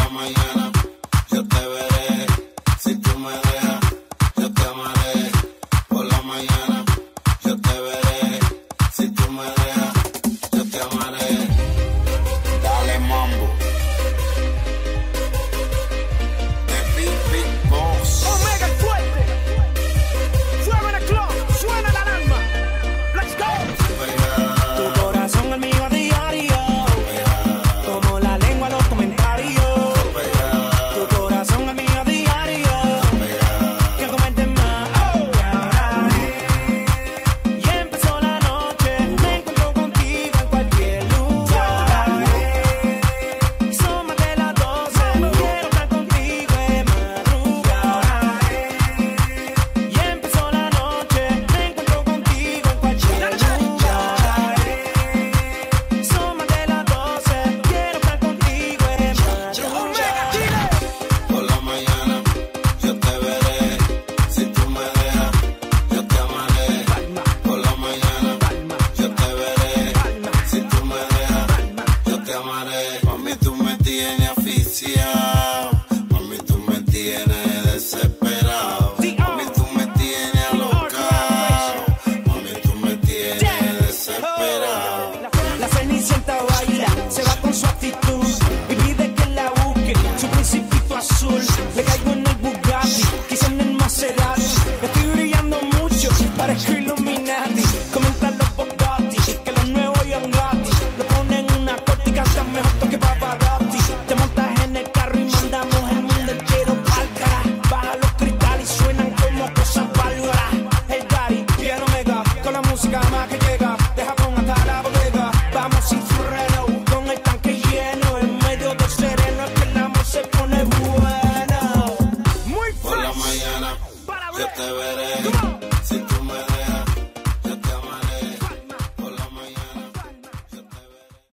mañana yo te veré. Si tú me dejas, yo te amaré. Por la mañana yo te veré. Si tú me dejas, yo te amaré. Dale mambo. The Big Boss. Omega el fuerte. Fuego en el club. Suena la alarma. Let's go. Tu corazón es mío a diario. Como la lengua los comentarios. Tu corazón es mío a diario. Que comentes más. Y empezó la noche. Me encuentro contigo en cualquier lugar. Son más de las 12. Quiero estar contigo en madrugada. Y empezó la noche. Me encuentro contigo en cualquier lugar. Son más de las 12. Quiero estar contigo en madrugada. Por la mañana yo te veré. Si tú me dejas, yo te amaré. Por la mañana yo te veré. Si tú me dejas, yo te amaré. Mami, tú me tienes asfixiado. Mami, tú me tienes desesperado. Mami, tú me tienes alocado. Mami, tú me tienes desesperado. La Cenicienta baila, se va con su actitud y pide que la busque, su principito azul. Le caigo en el Bugatti, quizá en el Maserati. Estoy brillando mucho, parezco Illuminati. Comentan los Bugatti, que los nuevos Yangati lo ponen en una corte y cantan mejor que Pavarotti. Te montas en el carro y mandamos el mundo entero pa'l cara. Baja los cristales y suenan como cosas bárbaras. El Daddy, quiero mega, con la música más que llega. Deja con hasta la bodega, vamos sin freno, con el tanque lleno, en medio del sereno, es que el amor se pone bueno. Muy Por la fresh. mañana yo te veré.